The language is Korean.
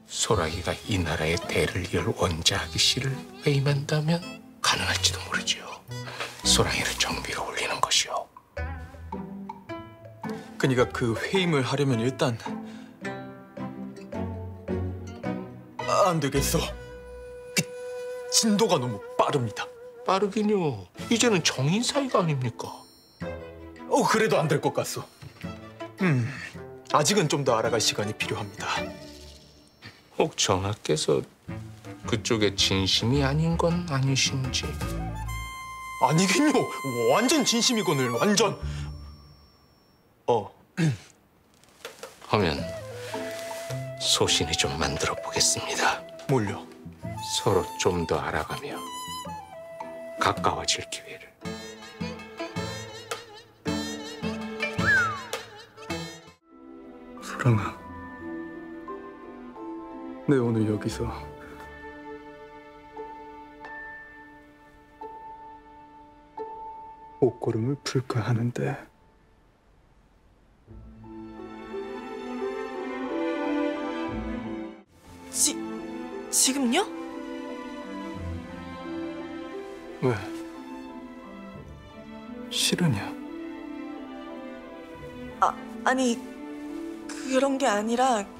소라기가 이 나라의 대를 이을 원자하기 씨를 외임한다면 가능할지도 모르지요. 소라기를 정비로 올리는 것이요. 그니까 그 회임을 하려면 일단 안 되겠어. 그 진도가 너무 빠릅니다. 빠르긴요. 이제는 정인 사이가 아닙니까? 그래도 안 될 것 같소. 아직은 좀 더 알아갈 시간이 필요합니다. 혹 전하께서 그쪽에 진심이 아닌 건 아니신지. 아니긴요. 완전 진심이거늘, 완전. 하면 소신이 좀 만들어 보겠습니다. 뭘요? 서로 좀 더 알아가며 가까워질 기회를. 소랑아, 내 오늘 여기서 옷걸음을 풀까 하는데 지금요? 왜? 싫으냐? 아니 그런 게 아니라